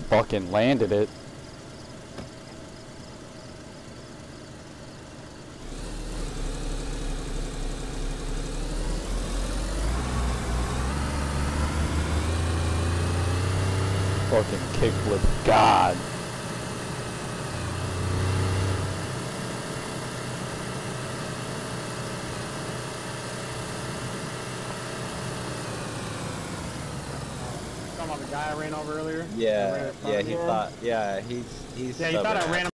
fucking landed it. Fucking kickflip God. Talking about the guy I ran over earlier? Yeah, he thought, yeah, he's Yeah, he thought I ran him